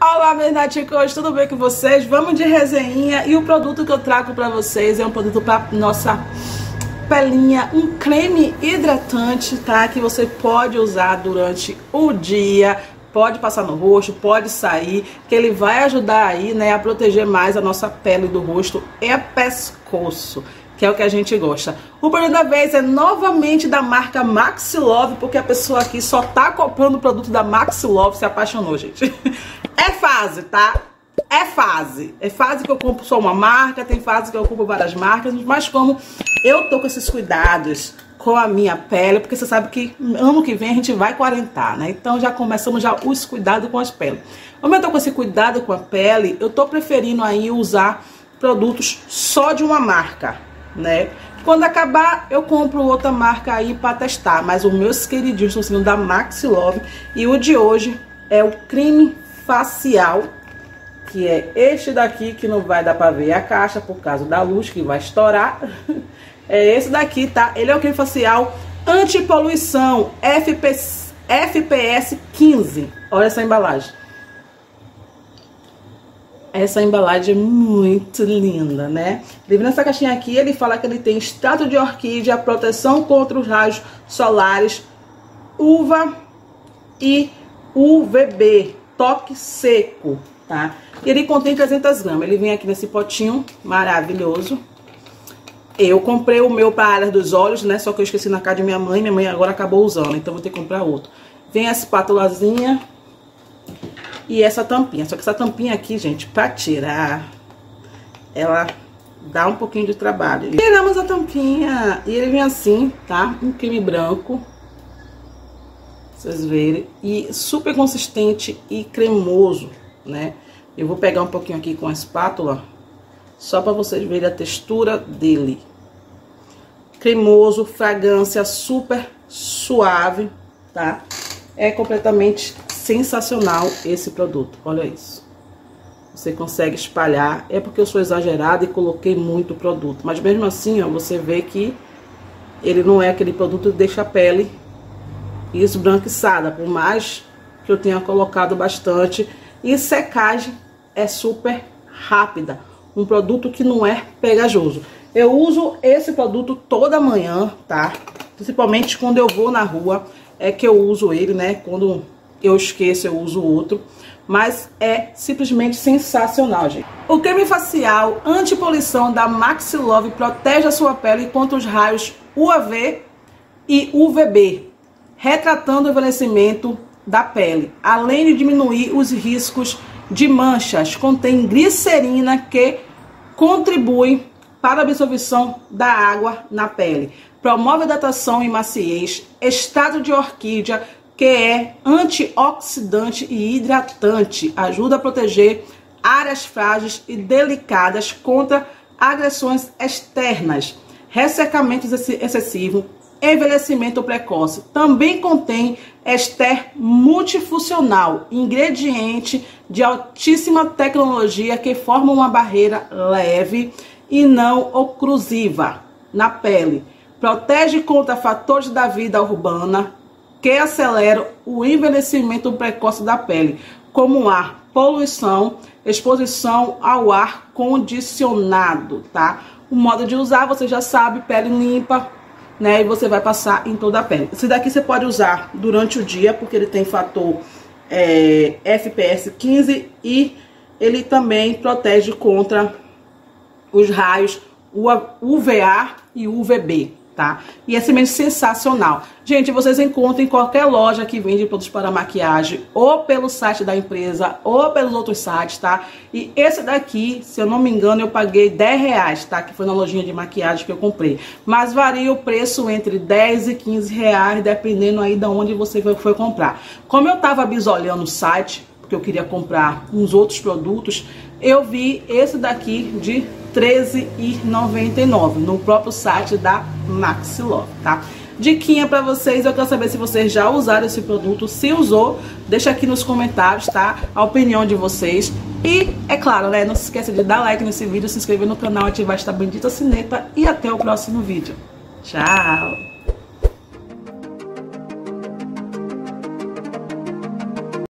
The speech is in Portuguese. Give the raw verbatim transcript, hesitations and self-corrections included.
Olá, meus naticos, tudo bem com vocês? Vamos de resenha e o produto que eu trago pra vocês é um produto pra nossa pelinha, um creme hidratante, tá? Que você pode usar durante o dia, pode passar no rosto, pode sair, que ele vai ajudar aí, né, a proteger mais a nossa pele do rosto e pescoço, que é o que a gente gosta. O produto da vez é novamente da marca Maxi Love, porque a pessoa aqui só tá comprando o produto da Maxi Love, se apaixonou, gente. É fase, tá? É fase. É fase que eu compro só uma marca, tem fase que eu compro várias marcas, mas como eu tô com esses cuidados com a minha pele, porque você sabe que ano que vem a gente vai quarentar, né? Então já começamos já os cuidados com as peles. Como eu tô com esse cuidado com a pele, eu tô preferindo aí usar produtos só de uma marca, né? Quando acabar, eu compro outra marca aí para testar, mas os meus queridinhos estão sendo da Maxi Love e o de hoje é o creme facial, que é este daqui, que não vai dar para ver a caixa por causa da luz que vai estourar. É esse daqui, tá? Ele é o creme facial anti-poluição F P S quinze. Olha essa embalagem. Essa embalagem é muito linda, né? Ele vem nessa caixinha aqui, ele fala que ele tem extrato de orquídea, proteção contra os raios solares, uva e U V B, toque seco, tá? E ele contém trezentas gramas. Ele vem aqui nesse potinho maravilhoso. Eu comprei o meu para a área dos olhos, né? Só que eu esqueci na casa de minha mãe. Minha mãe agora acabou usando, então vou ter que comprar outro. Vem a espátulazinha e essa tampinha. Só que essa tampinha aqui, gente, para tirar, ela dá um pouquinho de trabalho. Tiramos a tampinha e ele vem assim, tá? Um creme branco. Vocês verem, e super consistente e cremoso, né? Eu vou pegar um pouquinho aqui com a espátula, só para vocês verem a textura dele. Cremoso, fragrância super suave, tá? É completamente sensacional esse produto, olha isso. Você consegue espalhar, é porque eu sou exagerada e coloquei muito produto, mas mesmo assim, ó, você vê que ele não é aquele produto que deixa a pele esbranquiçada, por mais que eu tenha colocado bastante. E secagem é super rápida, um produto que não é pegajoso. Eu uso esse produto toda manhã, tá? Principalmente quando eu vou na rua, é que eu uso ele, né? Quando eu esqueço, eu uso outro. Mas é simplesmente sensacional, gente. O creme facial anti-poluição da Maxi Love protege a sua pele contra os raios U V e U V B, retratando o envelhecimento da pele, além de diminuir os riscos de manchas. Contém glicerina, que contribui para a absorção da água na pele. Promove hidratação e maciez. Extrato de orquídea, que é antioxidante e hidratante. Ajuda a proteger áreas frágeis e delicadas contra agressões externas. Ressecamento excessivo. Envelhecimento precoce. Também contém ester multifuncional, ingrediente de altíssima tecnologia que forma uma barreira leve e não oclusiva na pele. Protege contra fatores da vida urbana que aceleram o envelhecimento precoce da pele, como ar, poluição, exposição ao ar condicionado, tá? O modo de usar, você já sabe, pele limpa, né, e você vai passar em toda a pele. Esse daqui você pode usar durante o dia, porque ele tem fator é, F P S quinze e ele também protege contra os raios U V A e U V B, tá? E é simplesmente sensacional. Gente, vocês encontram em qualquer loja que vende produtos para maquiagem, ou pelo site da empresa, ou pelos outros sites, tá? E esse daqui, se eu não me engano, eu paguei dez reais, tá? Que foi na lojinha de maquiagem que eu comprei. Mas varia o preço entre dez e quinze reais, dependendo aí de onde você foi comprar. Como eu tava bisolhando o site, porque eu queria comprar uns outros produtos, eu vi esse daqui de treze reais e noventa e nove centavos no próprio site da Maxi Love, tá? Diquinha pra vocês, eu quero saber se vocês já usaram esse produto. Se usou, deixa aqui nos comentários, tá? A opinião de vocês. E, é claro, né? Não se esqueça de dar like nesse vídeo, se inscrever no canal, ativar esta bendita sineta. E até o próximo vídeo. Tchau!